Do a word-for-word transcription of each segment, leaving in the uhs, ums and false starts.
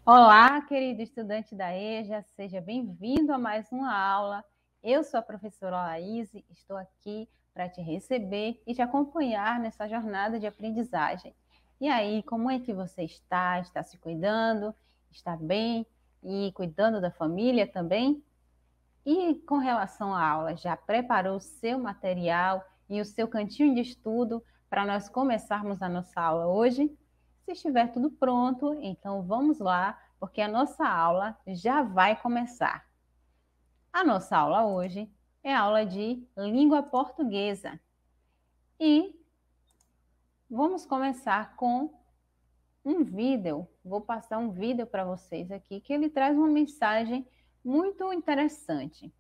Olá, querido estudante da E J A, seja bem-vindo a mais uma aula. Eu sou a professora Laís, estou aqui para te receber e te acompanhar nessa jornada de aprendizagem. E aí, como é que você está? Está se cuidando? Está bem? E cuidando da família também? E com relação à aula, já preparou o seu material e o seu cantinho de estudo para nós começarmos a nossa aula hoje? Se estiver tudo pronto, então vamos lá, porque a nossa aula já vai começar. A nossa aula hoje é a aula de língua portuguesa. E vamos começar com um vídeo. Vou passar um vídeo para vocês aqui, que ele traz uma mensagem muito interessante.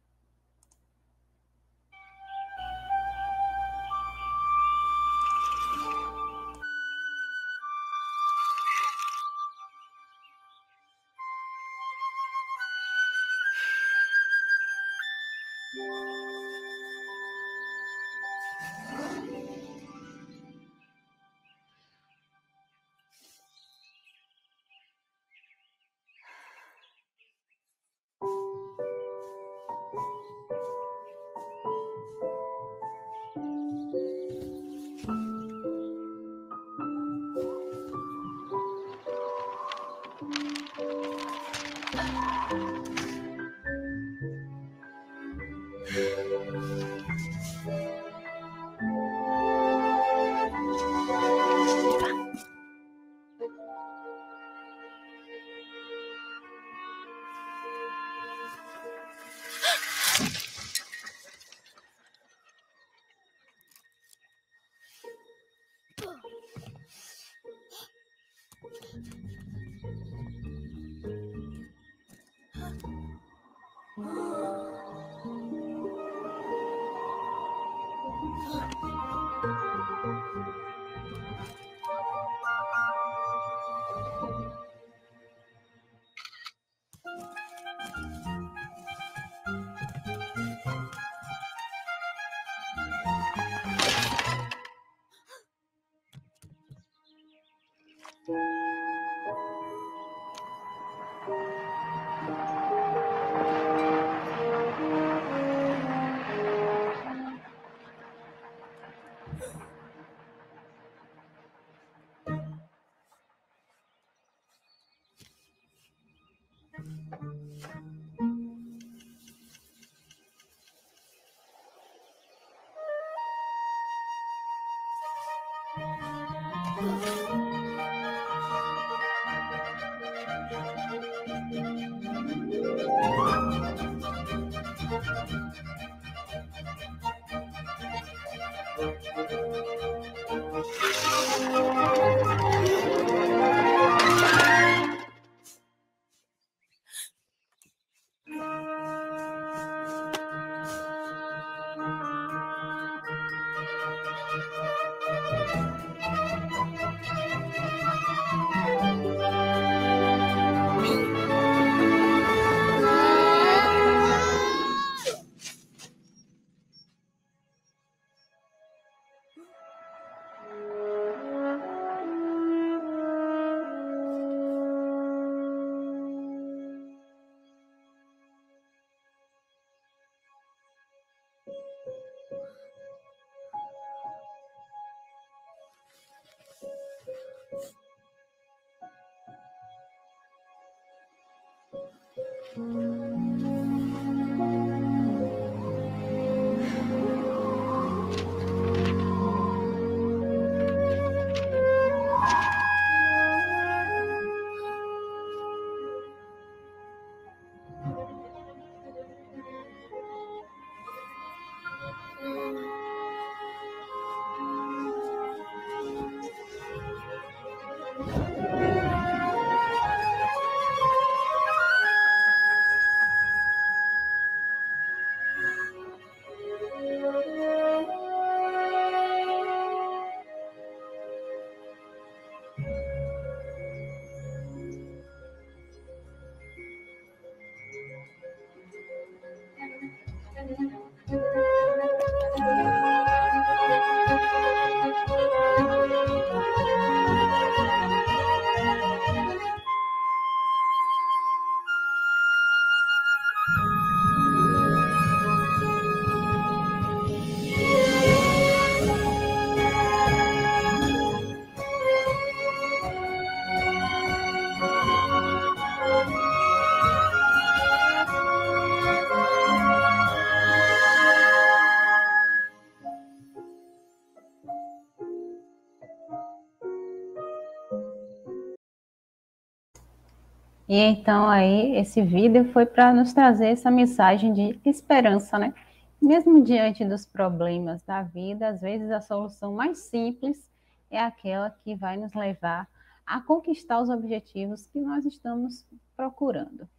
E então aí esse vídeo foi para nos trazer essa mensagem de esperança, né? Mesmo diante dos problemas da vida, às vezes a solução mais simples é aquela que vai nos levar a conquistar os objetivos que nós estamos procurando.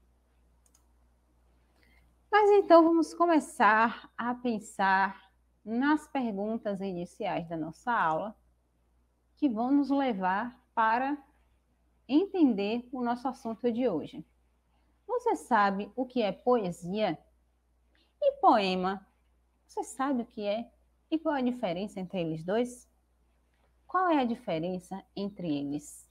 Mas então vamos começar a pensar nas perguntas iniciais da nossa aula, que vão nos levar para entender o nosso assunto de hoje. Você sabe o que é poesia? E poema? Você sabe o que é? E qual a diferença entre eles dois? Qual é a diferença entre eles?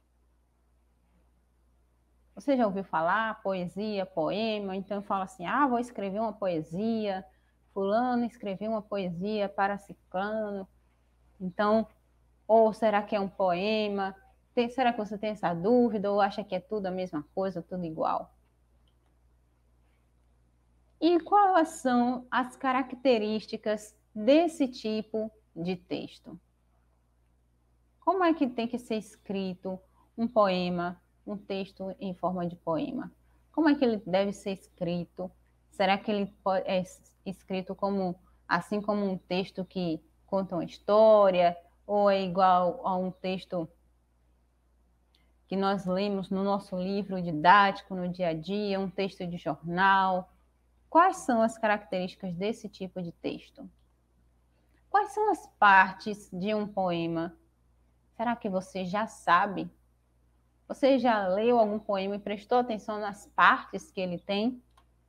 Você já ouviu falar poesia, poema? Então fala assim, ah, vou escrever uma poesia, fulano escreveu uma poesia para ciclano. Então, ou será que é um poema? Tem, será que você tem essa dúvida ou acha que é tudo a mesma coisa, tudo igual? E quais são as características desse tipo de texto? Como é que tem que ser escrito um poema, um texto em forma de poema? Como é que ele deve ser escrito? Será que ele é escrito como, assim como um texto que conta uma história, ou é igual a um texto que nós lemos no nosso livro didático no dia a dia, um texto de jornal? Quais são as características desse tipo de texto? Quais são as partes de um poema? Será que você já sabe? Você já leu algum poema e prestou atenção nas partes que ele tem?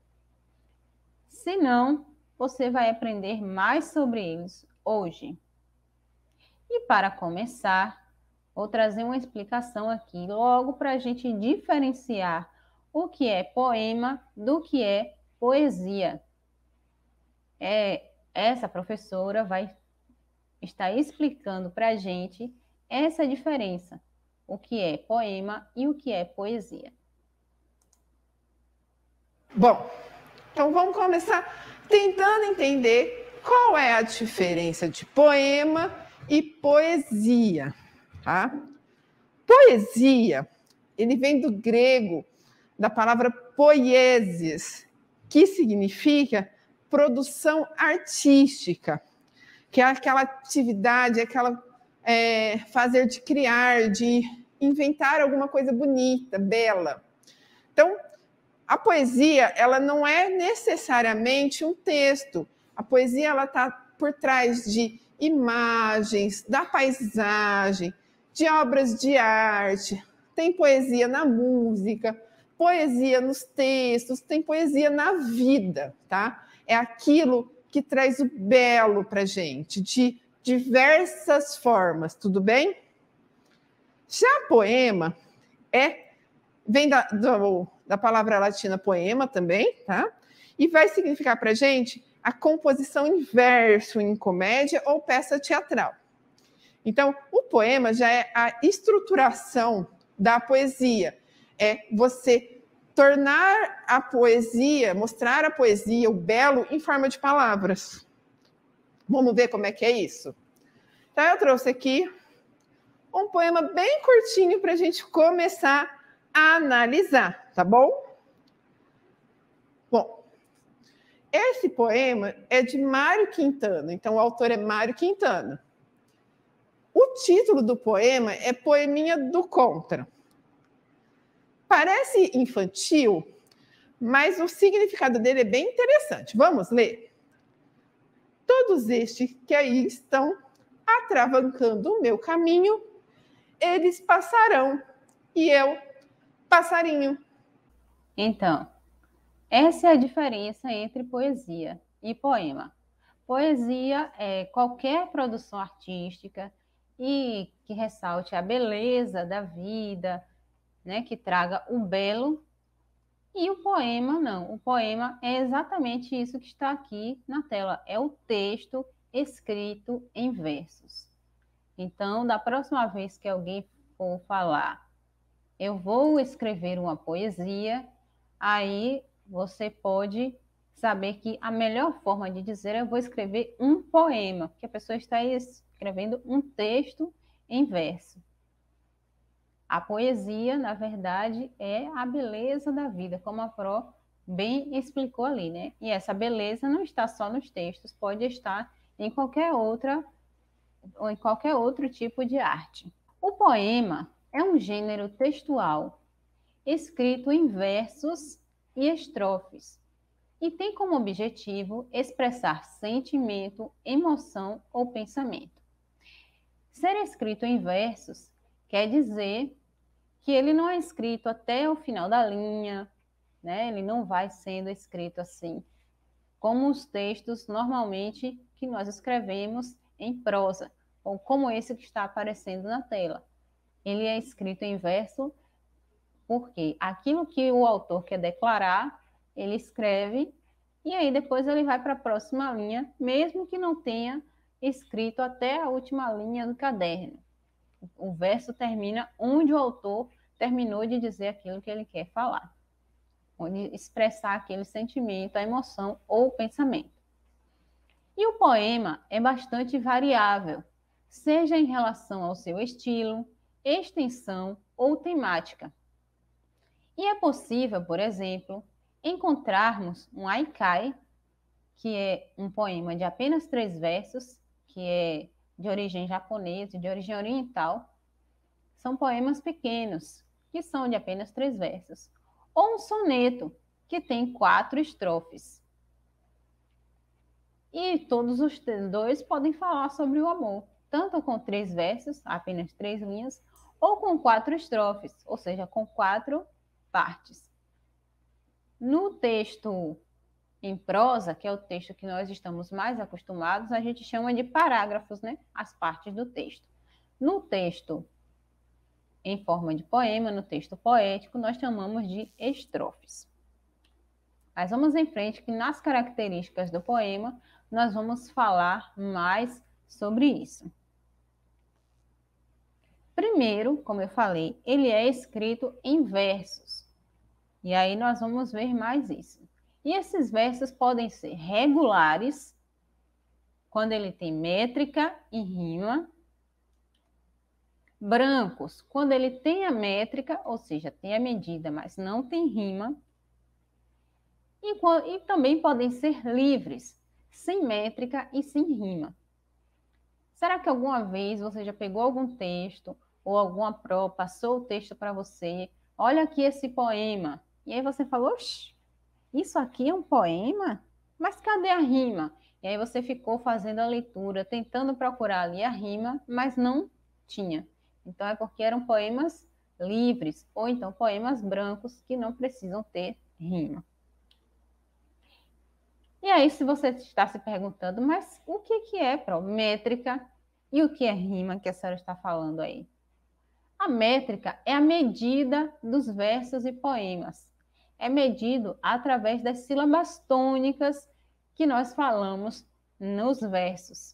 Se não, você vai aprender mais sobre eles hoje. E para começar, vou trazer uma explicação aqui, logo para a gente diferenciar o que é poema do que é poesia. É, essa professora vai estar explicando para a gente essa diferença, o que é poema e o que é poesia. Bom, então vamos começar tentando entender qual é a diferença de poema e poesia, tá? Poesia, ele vem do grego, da palavra poiesis, que significa produção artística, que é aquela atividade, aquela é, fazer de criar, de inventar alguma coisa bonita, bela. Então, a poesia, ela não é necessariamente um texto. A poesia, ela está por trás de imagens, da paisagem, de obras de arte. Tem poesia na música, poesia nos textos, tem poesia na vida, tá? É aquilo que traz o belo para a gente, de diversas formas, tudo bem? Já poema é, vem da, do, da palavra latina poema também, tá? E vai significar para a gente a composição em verso, em comédia ou peça teatral. Então, o poema já é a estruturação da poesia. É você tornar a poesia, mostrar a poesia, o belo, em forma de palavras. Vamos ver como é que é isso? Então, eu trouxe aqui um poema bem curtinho para a gente começar a analisar, tá bom? Bom, esse poema é de Mário Quintana, então o autor é Mário Quintana. O título do poema é Poeminha do Contra. Parece infantil, mas o significado dele é bem interessante. Vamos ler? Todos estes que aí estão atravancando o meu caminho, eles passarão, e eu, passarinho. Então, essa é a diferença entre poesia e poema. Poesia é qualquer produção artística e que ressalte a beleza da vida, né, que traga o belo. E o poema não. O poema é exatamente isso que está aqui na tela. É o texto escrito em versos. Então, da próxima vez que alguém for falar, eu vou escrever uma poesia, aí você pode saber que a melhor forma de dizer é eu vou escrever um poema, porque a pessoa está escrevendo um texto em verso. A poesia, na verdade, é a beleza da vida, como a Pro bem explicou ali, né? E essa beleza não está só nos textos, pode estar em qualquer outra ou em qualquer outro tipo de arte. O poema é um gênero textual escrito em versos e estrofes e tem como objetivo expressar sentimento, emoção ou pensamento. Ser escrito em versos quer dizer que ele não é escrito até o final da linha, né? Ele não vai sendo escrito assim, como os textos normalmente que nós escrevemos em prosa, ou como esse que está aparecendo na tela. Ele é escrito em verso porque aquilo que o autor quer declarar, ele escreve e aí depois ele vai para a próxima linha, mesmo que não tenha escrito até a última linha do caderno. O verso termina onde o autor terminou de dizer aquilo que ele quer falar, onde expressar aquele sentimento, a emoção ou o pensamento. E o poema é bastante variável, seja em relação ao seu estilo, extensão ou temática. E é possível, por exemplo, encontrarmos um haikai, que é um poema de apenas três versos, que é de origem japonesa, de origem oriental. São poemas pequenos, que são de apenas três versos. Ou um soneto, que tem quatro estrofes. E todos os dois podem falar sobre o amor, tanto com três versos, apenas três linhas, ou com quatro estrofes, ou seja, com quatro partes. No texto em prosa, que é o texto que nós estamos mais acostumados, a gente chama de parágrafos, né? As partes do texto. No texto em forma de poema, no texto poético, nós chamamos de estrofes. Mas vamos em frente, que nas características do poema, nós vamos falar mais sobre isso. Primeiro, como eu falei, ele é escrito em versos. E aí nós vamos ver mais isso. E esses versos podem ser regulares, quando ele tem métrica e rima. Brancos, quando ele tem a métrica, ou seja, tem a medida, mas não tem rima. E, e também podem ser livres, sem métrica e sem rima. Será que alguma vez você já pegou algum texto ou alguma pró, passou o texto para você? Olha aqui esse poema. E aí você falou, oxe, isso aqui é um poema? Mas cadê a rima? E aí você ficou fazendo a leitura, tentando procurar ali a rima, mas não tinha. Então é porque eram poemas livres, ou então poemas brancos que não precisam ter rima. E aí, se você está se perguntando, mas o que, que é pró? Métrica e o que é rima que a senhora está falando aí? A métrica é a medida dos versos e poemas. É medido através das sílabas tônicas que nós falamos nos versos.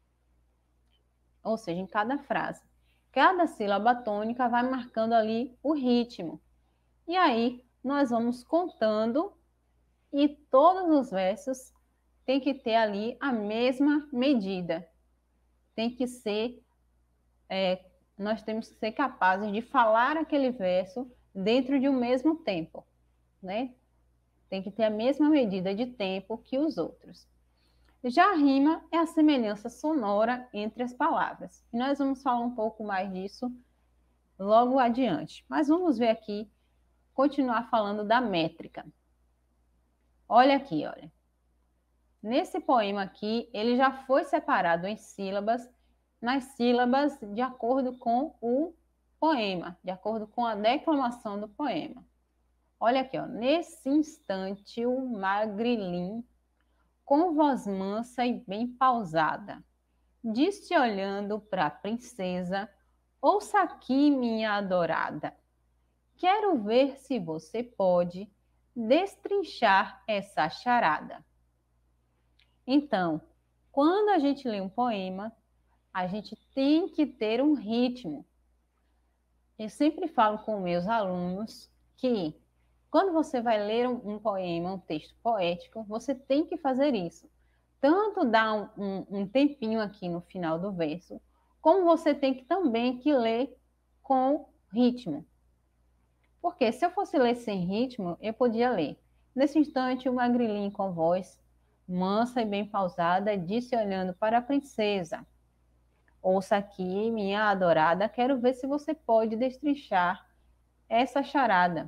Ou seja, em cada frase. Cada sílaba tônica vai marcando ali o ritmo. E aí, nós vamos contando e todos os versos têm que ter ali a mesma medida. Tem que ser, é, nós temos que ser capazes de falar aquele verso dentro de um mesmo tempo, né? Tem que ter a mesma medida de tempo que os outros. Já a rima é a semelhança sonora entre as palavras. E nós vamos falar um pouco mais disso logo adiante. Mas vamos ver aqui, continuar falando da métrica. Olha aqui, olha. Nesse poema aqui, ele já foi separado em sílabas, nas sílabas de acordo com o poema, de acordo com a declamação do poema. Olha aqui, ó. Nesse instante, o magrilim, com voz mansa e bem pausada, disse olhando para a princesa, ouça aqui, minha adorada. Quero ver se você pode destrinchar essa charada. Então, quando a gente lê um poema, a gente tem que ter um ritmo. Eu sempre falo com meus alunos que quando você vai ler um, um poema, um texto poético, você tem que fazer isso. Tanto dar um, um, um tempinho aqui no final do verso, como você tem que também que ler com ritmo. Porque se eu fosse ler sem ritmo, eu podia ler. Nesse instante, o magrilinho com voz mansa e bem pausada disse olhando para a princesa: ouça aqui, minha adorada, quero ver se você pode destrinchar essa charada.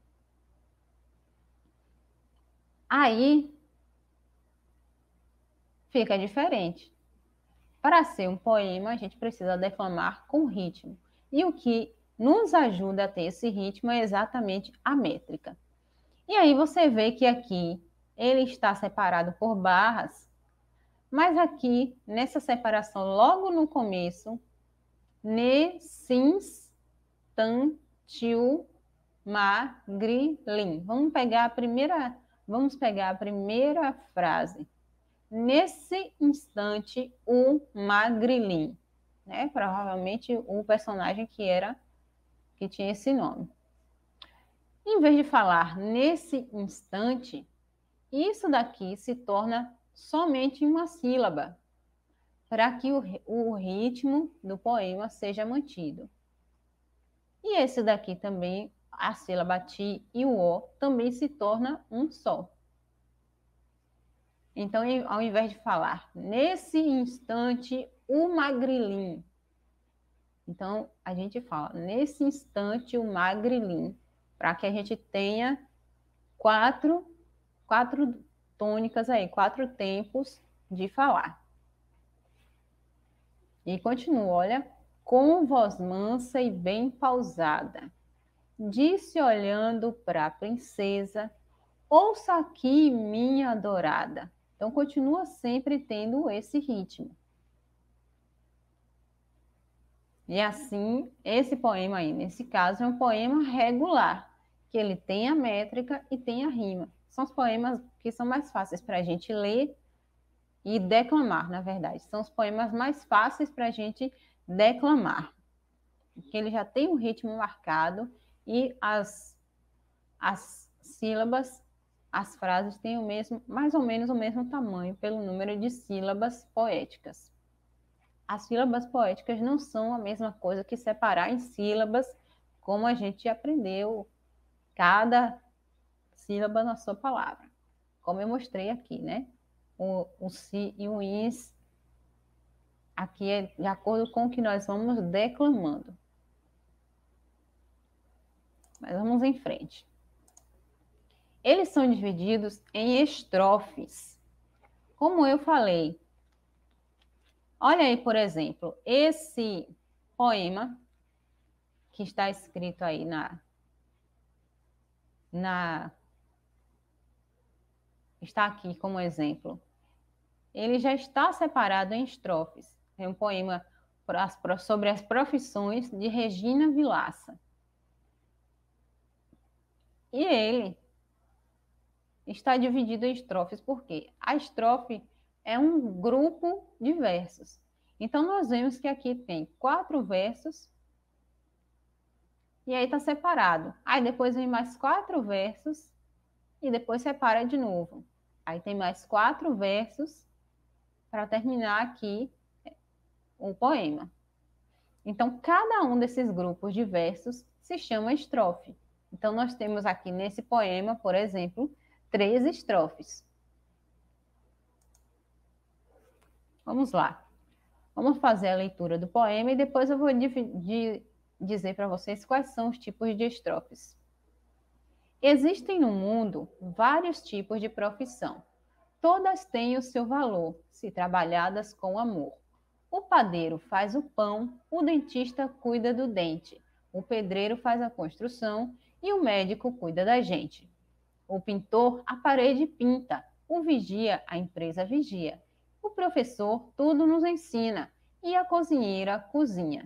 Aí fica diferente. Para ser um poema, a gente precisa declamar com ritmo. E o que nos ajuda a ter esse ritmo é exatamente a métrica. E aí você vê que aqui ele está separado por barras, mas aqui, nessa separação, logo no começo, nessinstantiu magrilim. Vamos pegar a primeira, vamos pegar a primeira frase. Nesse instante, o magrilim, né? Provavelmente o personagem que era que tinha esse nome. Em vez de falar nesse instante, isso daqui se torna somente uma sílaba, para que o, o ritmo do poema seja mantido. E esse daqui também, a sílaba ti e o o, também se torna um só. Então, ao invés de falar nesse instante, o magrilim. Então, a gente fala nesse instante, o magrilim, para que a gente tenha quatro, quatro tônicas aí, quatro tempos de falar. E continua, olha, com voz mansa e bem pausada, disse olhando para a princesa: ouça aqui, minha adorada. Então, continua sempre tendo esse ritmo. E assim, esse poema aí, nesse caso, é um poema regular, que ele tem a métrica e tem a rima. São os poemas que são mais fáceis para a gente ler e declamar, na verdade. São os poemas mais fáceis para a gente declamar, porque ele já tem um ritmo marcado e as, as sílabas, as frases têm o mesmo, mais ou menos o mesmo tamanho pelo número de sílabas poéticas. As sílabas poéticas não são a mesma coisa que separar em sílabas, como a gente aprendeu cada sílaba na sua palavra, como eu mostrei aqui, né? O, o si e o is, aqui é de acordo com o que nós vamos declamando. Mas vamos em frente. Eles são divididos em estrofes. Como eu falei, olha aí, por exemplo, esse poema que está escrito aí na, na está aqui como exemplo. Ele já está separado em estrofes. É um poema sobre as profissões de Regina Vilaça. E ele está dividido em estrofes, porque a estrofe é um grupo de versos. Então, nós vemos que aqui tem quatro versos, e aí está separado. Aí depois vem mais quatro versos, e depois separa de novo. Aí tem mais quatro versos, para terminar aqui o poema. Então, cada um desses grupos de versos se chama estrofe. Então, nós temos aqui nesse poema, por exemplo, três estrofes. Vamos lá. Vamos fazer a leitura do poema e depois eu vou dividir, dizer para vocês quais são os tipos de estrofes. Existem no mundo vários tipos de profissão. Todas têm o seu valor, se trabalhadas com amor. O padeiro faz o pão, o dentista cuida do dente, o pedreiro faz a construção e o médico cuida da gente. O pintor a parede pinta, o vigia a empresa vigia. O professor tudo nos ensina e a cozinheira cozinha.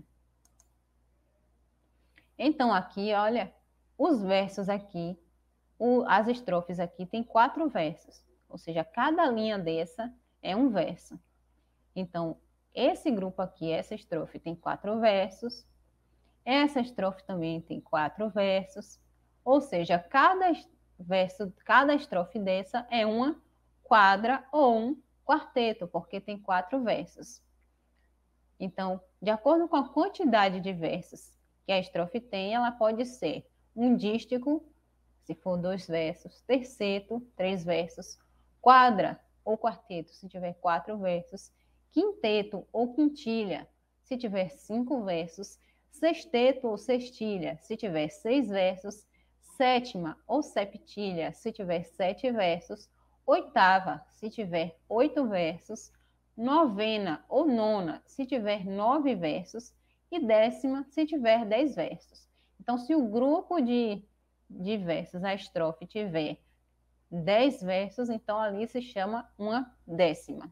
Então aqui, olha, os versos aqui, o, as estrofes aqui tem quatro versos, ou seja, cada linha dessa é um verso. Então, esse grupo aqui, essa estrofe tem quatro versos, essa estrofe também tem quatro versos, ou seja, cada verso, cada estrofe dessa é uma quadra ou um quarteto, porque tem quatro versos. Então, de acordo com a quantidade de versos que a estrofe tem, ela pode ser um dístico, se for dois versos, terceto, três versos, quadra ou quarteto, se tiver quatro versos, quinteto ou quintilha, se tiver cinco versos, sexteto ou sextilha, se tiver seis versos, sétima ou septilha, se tiver sete versos, oitava, se tiver oito versos, novena ou nona, se tiver nove versos, e décima, se tiver dez versos. Então, se o grupo de, de versos, a estrofe, tiver dez versos, então ali se chama uma décima.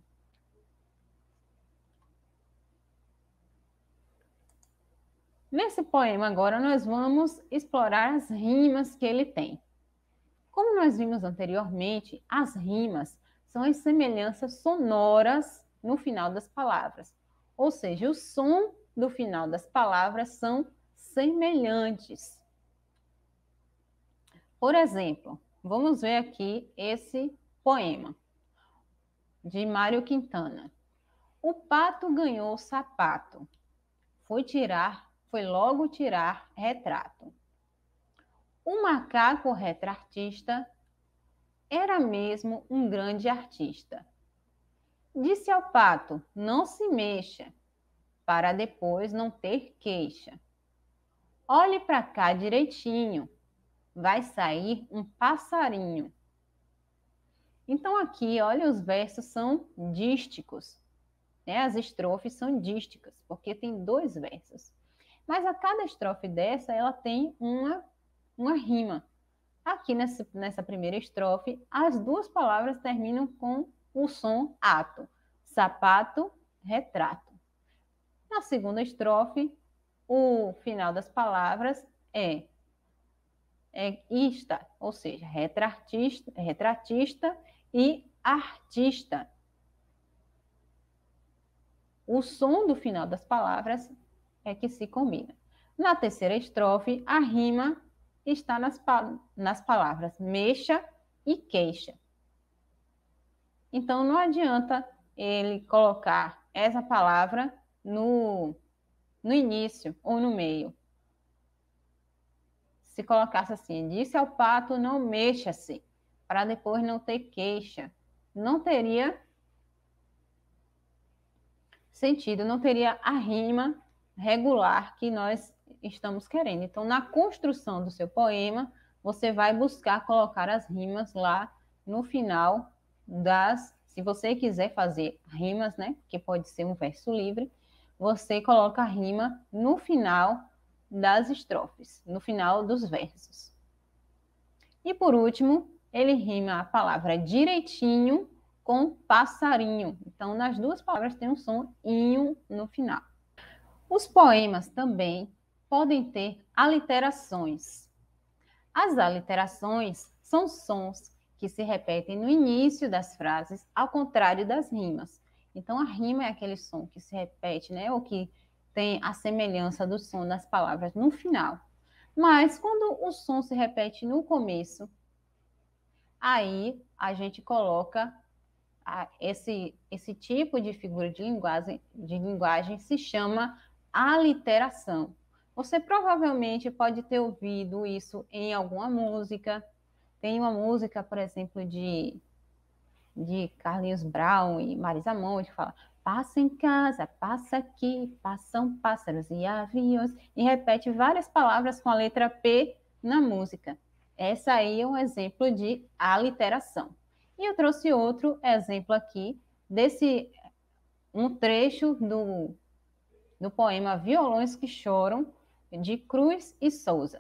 Nesse poema agora nós vamos explorar as rimas que ele tem. Como nós vimos anteriormente, as rimas são as semelhanças sonoras no final das palavras. Ou seja, o som do final das palavras são semelhantes. Por exemplo, vamos ver aqui esse poema de Mário Quintana. O pato ganhou o sapato. Foi tirar, foi logo tirar retrato. O macaco retratista era mesmo um grande artista. Disse ao pato, não se mexa, para depois não ter queixa. Olhe para cá direitinho, vai sair um passarinho. Então aqui, olha, os versos são dísticos, né? As estrofes são dísticas, porque tem dois versos. Mas a cada estrofe dessa, ela tem uma, uma rima. Aqui nessa, nessa primeira estrofe, as duas palavras terminam com o som ato, sapato, retrato. Na segunda estrofe, o final das palavras é, é ista, ou seja, retratista, retratista e artista. O som do final das palavras é que se combina. Na terceira estrofe, a rima está nas, nas palavras mexa e queixa. Então, não adianta ele colocar essa palavra no, no início ou no meio. Se colocasse assim, disse ao pato, não mexa-se, para depois não ter queixa. Não teria sentido, não teria a rima regular que nós estamos querendo. Então, na construção do seu poema, você vai buscar colocar as rimas lá no final das... Se você quiser fazer rimas, né, que pode ser um verso livre, você coloca a rima no final das estrofes, no final dos versos. E por último, ele rima a palavra direitinho com passarinho. Então, nas duas palavras tem um som inho no final. Os poemas também podem ter aliterações. As aliterações são sons que se repetem no início das frases, ao contrário das rimas. Então, a rima é aquele som que se repete, né, ou que tem a semelhança do som das palavras no final. Mas, quando o som se repete no começo, aí a gente coloca a, esse, esse tipo de figura de linguagem, de linguagem se chama aliteração. Você provavelmente pode ter ouvido isso em alguma música. Tem uma música, por exemplo, de, de Carlinhos Brown e Marisa Monte, que fala passa em casa, passa aqui, passam pássaros e aviões, e repete várias palavras com a letra P na música. Essa aí é um exemplo de aliteração. E eu trouxe outro exemplo aqui, desse um trecho do, do poema Violões que Choram, de Cruz e Souza.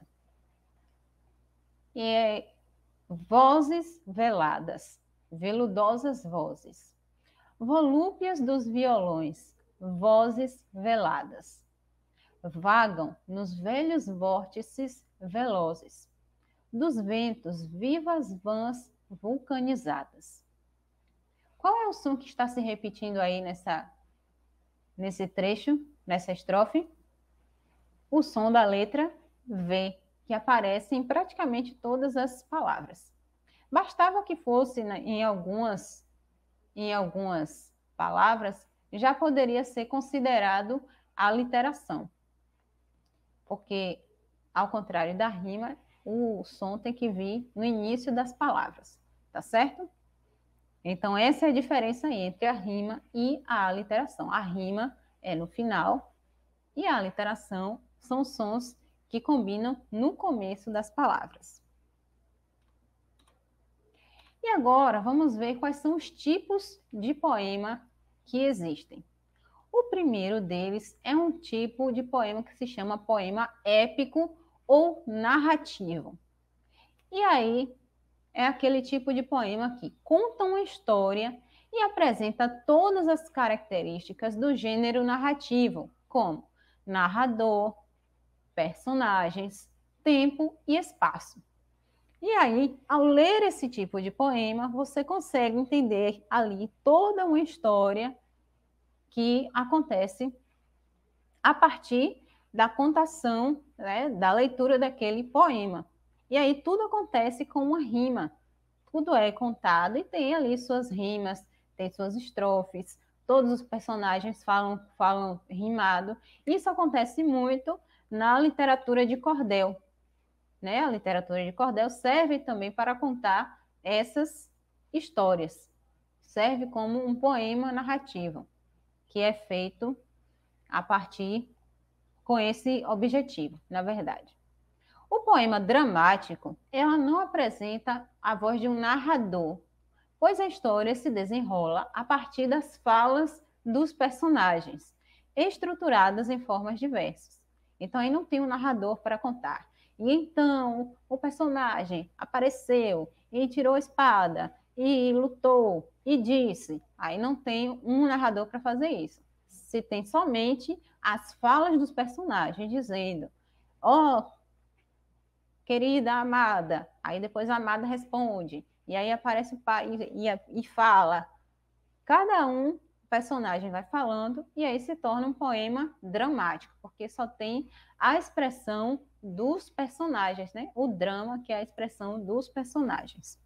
E é vozes veladas, veludosas vozes. Volúpias dos violões, vozes veladas. Vagam nos velhos vórtices velozes. Dos ventos, vivas vãs vulcanizadas. Qual é o som que está se repetindo aí nessa, nesse trecho, nessa estrofe? O som da letra V, que aparece em praticamente todas as palavras. Bastava que fosse em algumas, em algumas palavras, já poderia ser considerado aliteração. porque, ao contrário da rima, o som tem que vir no início das palavras, tá certo? Então, essa é a diferença entre a rima e a aliteração. A rima é no final e a aliteração são sons que combinam no começo das palavras. E agora, vamos ver quais são os tipos de poema que existem. O primeiro deles é um tipo de poema que se chama poema épico ou narrativo. E aí, é aquele tipo de poema que conta uma história e apresenta todas as características do gênero narrativo, como narrador, personagens, tempo e espaço. E aí, ao ler esse tipo de poema, você consegue entender ali toda uma história que acontece a partir da contação, né, da leitura daquele poema. E aí tudo acontece com uma rima. Tudo é contado e tem ali suas rimas, tem suas estrofes, todos os personagens falam, falam rimado. Isso acontece muito na literatura de cordel. Né? A literatura de cordel serve também para contar essas histórias. Serve como um poema narrativo, que é feito a partir com esse objetivo, na verdade. O poema dramático, ela não apresenta a voz de um narrador, pois a história se desenrola a partir das falas dos personagens, estruturadas em formas diversas. Então, aí não tem um narrador para contar. E então, o personagem apareceu e tirou a espada e lutou e disse. Aí não tem um narrador para fazer isso. Se tem somente as falas dos personagens dizendo: ó, oh, querida amada. Aí depois a amada responde. E aí aparece o pai e, e, e fala. Cada um personagem vai falando e aí se torna um poema dramático, porque só tem a expressão dos personagens, né? O drama, que é a expressão dos personagens.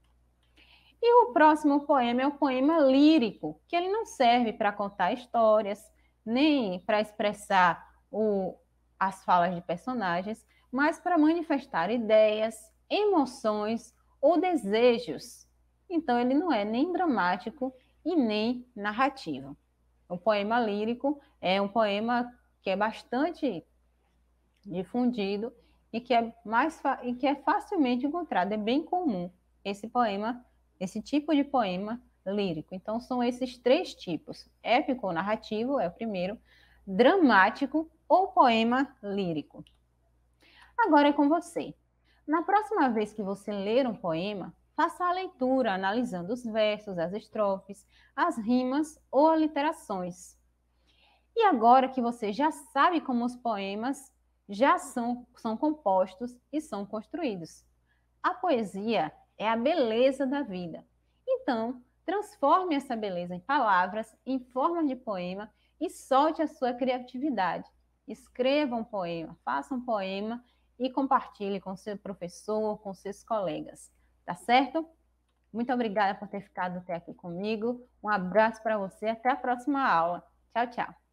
E o próximo poema é o poema lírico, que ele não serve para contar histórias, nem para expressar o, as falas de personagens, mas para manifestar ideias, emoções ou desejos. Então, ele não é nem dramático e nem narrativo. O poema lírico é um poema que é bastante difundido e que é, mais e que é facilmente encontrado, é bem comum esse poema, esse tipo de poema lírico. Então, são esses três tipos: épico ou narrativo é o primeiro, dramático ou poema lírico. Agora é com você. Na próxima vez que você ler um poema, faça a leitura analisando os versos, as estrofes, as rimas ou aliterações. E agora que você já sabe como os poemas já são, são compostos e são construídos. A poesia é a beleza da vida. Então, transforme essa beleza em palavras, em formas de poema e solte a sua criatividade. Escreva um poema, faça um poema e compartilhe com seu professor, com seus colegas. Tá certo? Muito obrigada por ter ficado até aqui comigo. Um abraço para você. Até a próxima aula. Tchau, tchau.